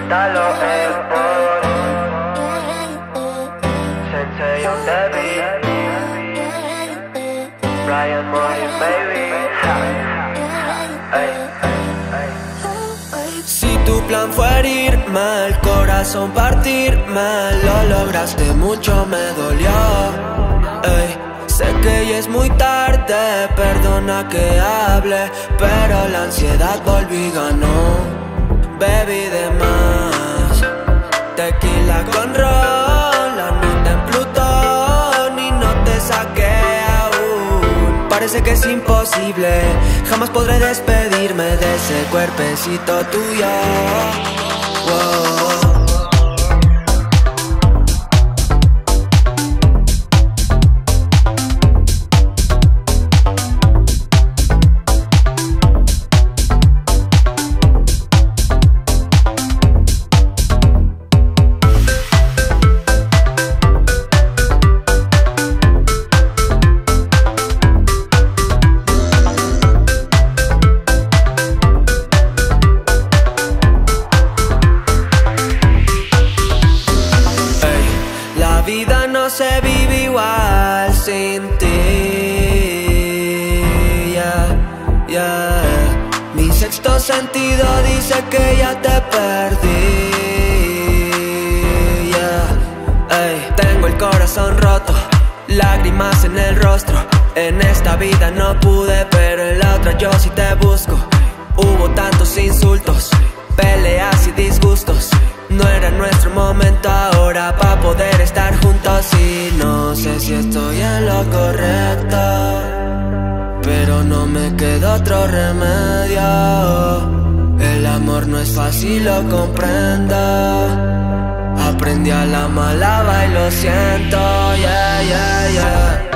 Dalo por Sensei on the beat. Brian Moy, baby. Si tu plan fue herirme, el corazón partirme, lo lograste mucho, me dolió. Ey, sé que ya es muy tarde, perdona que hable, pero la ansiedad volvió y ganó. Bebí de más, tequila con ron, la nota en Plutón y no te saqué aún. Parece que es imposible, jamás podré despedirme de ese cuerpecito tuyo. Wow. La vida no se vive igual sin ti, yeah. Mi sexto sentido dice que ya te perdí, yeah. Tengo el corazón roto, lágrimas en el rostro. En esta vida no pude, pero en la otra yo sí te busco. Hubo tantos insultos, peleas y disgustos. No era nuestro momento ahora para poder estar juntos. Y no sé si estoy en lo correcto, pero no me queda otro remedio. El amor no es fácil, lo comprendo. Aprendí a la mala y lo siento, yeah.